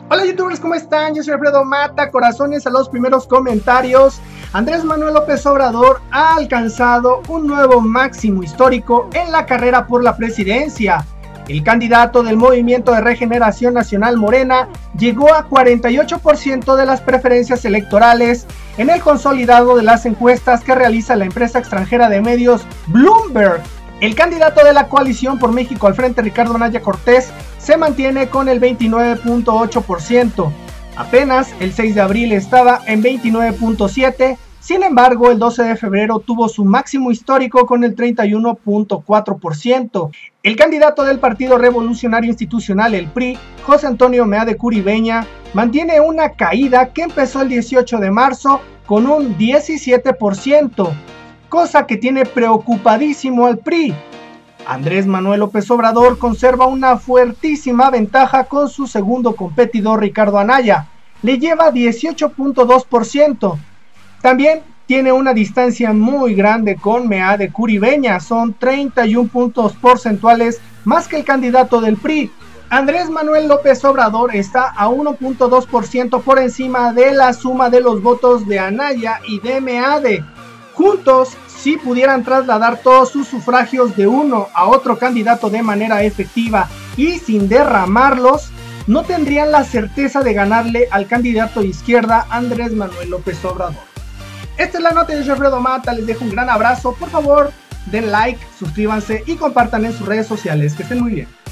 Hola youtubers, ¿cómo están? Yo soy Alfredo Mata, corazones a los primeros comentarios. Andrés Manuel López Obrador ha alcanzado un nuevo máximo histórico en la carrera por la presidencia. El candidato del Movimiento de Regeneración Nacional Morena llegó a 48% de las preferencias electorales en el consolidado de las encuestas que realiza la empresa extranjera de medios Bloomberg. El candidato de la coalición por México al frente, Ricardo Anaya Cortés, se mantiene con el 29.8%. Apenas el 6 de abril estaba en 29.7%, sin embargo el 12 de febrero tuvo su máximo histórico con el 31.4%. El candidato del Partido Revolucionario Institucional, el PRI, José Antonio Meade Curibeña, mantiene una caída que empezó el 18 de marzo con un 17%. Cosa que tiene preocupadísimo al PRI. Andrés Manuel López Obrador conserva una fuertísima ventaja con su segundo competidor Ricardo Anaya, le lleva 18.2%. También tiene una distancia muy grande con Meade Curibeña, son 31 puntos porcentuales más que el candidato del PRI. Andrés Manuel López Obrador está a 1.2% por encima de la suma de los votos de Anaya y de Meade. Juntos, si pudieran trasladar todos sus sufragios de uno a otro candidato de manera efectiva y sin derramarlos, no tendrían la certeza de ganarle al candidato de izquierda Andrés Manuel López Obrador. Esta es la nota de Alfredo Mata, les dejo un gran abrazo, por favor den like, suscríbanse y compartan en sus redes sociales, que estén muy bien.